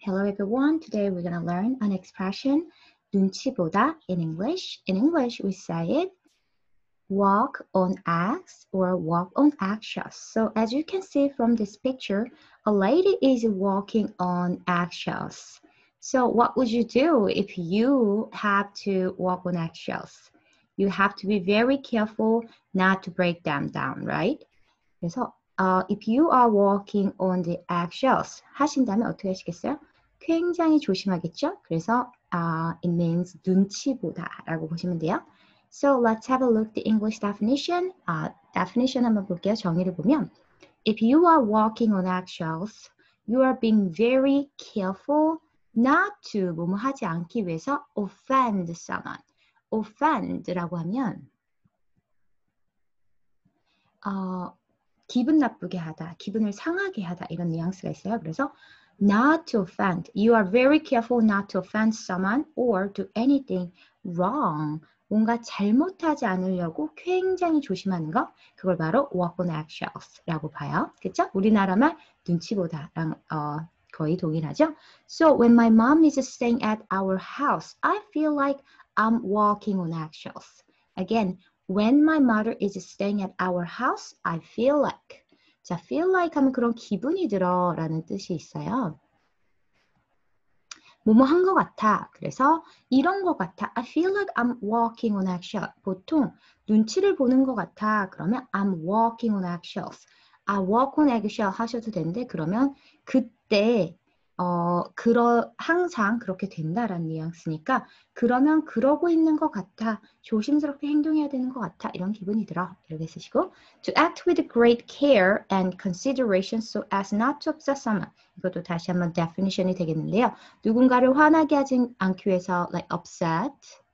Hello everyone. Today we're going to learn an expression 눈치 보다 in English. In English we say it walk on eggs or walk on eggshells. So as you can see from this picture, a lady is walking on eggshells. So what would you do if you have to walk on eggshells? You have to be very careful not to break them down, right? 그래서 if you are walking on the eggshells 하신다면 어떻게 하시겠어요? 굉장히 조심하겠죠? 그래서 it means 눈치 보다라고 보시면 돼요. So let's have a look at the English definition. Definition 한번 볼게요. 정의를 보면 if you are walking on eggshells, you are being very careful not to 뭐뭐 하지 않기 위해서 offend someone. offend라고 하면 기분 나쁘게 하다, 기분을 상하게 하다 이런 뉘앙스가 있어요. 그래서 not to offend. You are very careful not to offend someone or do anything wrong. 뭔가 잘못하지 않으려고 굉장히 조심하는 거. 그걸 바로 walk on eggshells라고 봐요. 그렇죠? 우리나라 말 눈치 보다랑 거의 동일하죠. So when my mom is staying at our house, I feel like I'm walking on eggshells. Again, when my mother is staying at our house, I feel like. 자, feel like 하면 그런 기분이 들어 라는 뜻이 있어요. 뭐뭐 한 것 같아. 그래서 이런 것 같아. I feel like I'm walking on eggshells. 보통 눈치를 보는 것 같아. 그러면 I'm walking on eggshells. I walk on eggshells 하셔도 되는데 그러면 그때 항상 그렇게 된다라는 뉘앙스니까 그러면 그러고 있는 것 같아. 조심스럽게 행동해야 되는 것 같아. 이런 기분이 들어. 이렇게 쓰시고 to act with great care and consideration so as not to upset someone. 이것도 다시 한번 definition이 되겠는데요. 누군가를 화나게 하지 않기 위해서 like upset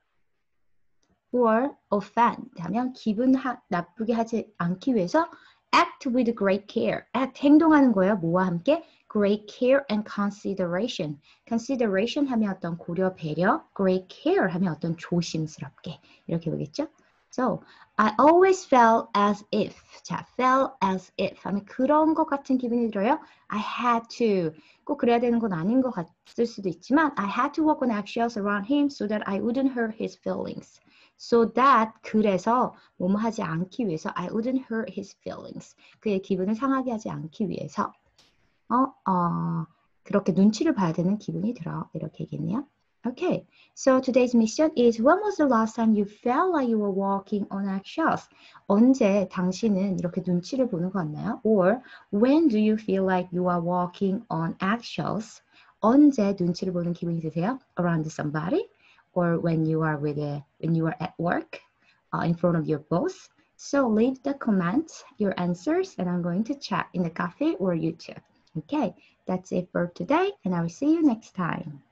or offend 하면 기분 나쁘게 하지 않기 위해서 act with great care. act 행동하는 거예요. 뭐와 함께? great care and consideration. consideration 하면 어떤 고려, 배려, great care 하면 어떤 조심스럽게 이렇게 보겠죠? So, I always felt as if. 자, felt as if 하면 그런 것 같은 기분이 들어요. I had to. 꼭 그래야 되는 건 아닌 것 같을 수도 있지만 I had to walk on eggshells around him so that I wouldn't hurt his feelings. So that 그래서 뭐뭐 하지 않기 위해서 I wouldn't hurt his feelings. 그의 기분을 상하게 하지 않기 위해서 그렇게 눈치를 봐야 되는 기분이 들어. 이렇게 얘기했네요. Okay, so today's mission is when was the last time you felt like you were walking on eggshells? 언제 당신은 이렇게 눈치를 보는 것 같나요? Or when do you feel like you are walking on eggshells? 언제 눈치를 보는 기분이 드세요? Around somebody? Or when you are at work, in front of your boss? So leave the comments, your answers, and I'm going to chat in the cafe or YouTube. Okay, that's it for today, and I will see you next time.